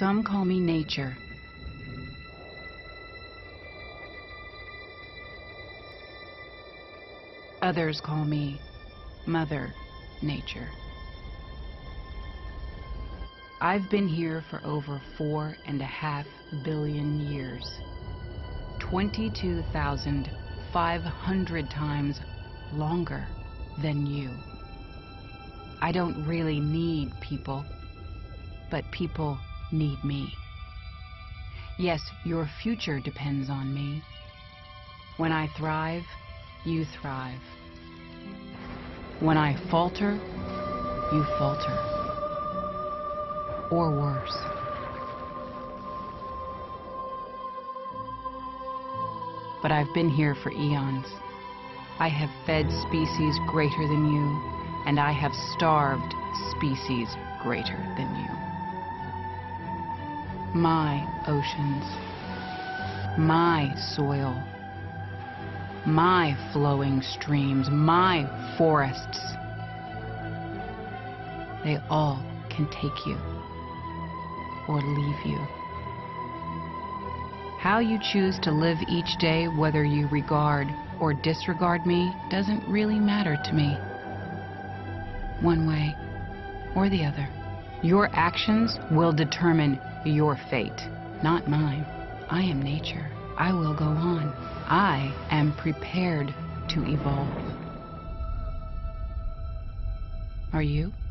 Some call me nature. Others call me Mother Nature. I've been here for over 4.5 billion years. 22,500 times longer than you. I don't really need people, but people need me. Yes, your future depends on me. When I thrive, you thrive. When I falter, you falter. Or worse. But I've been here for eons. I have fed species greater than you, and I have starved species greater than you. My oceans, my soil, my flowing streams, my forests, they all can take you or leave you. How you choose to live each day, whether you regard or disregard me, doesn't really matter to me. One way or the other. Your actions will determine your fate, not mine. I am nature. I will go on. I am prepared to evolve. Are you?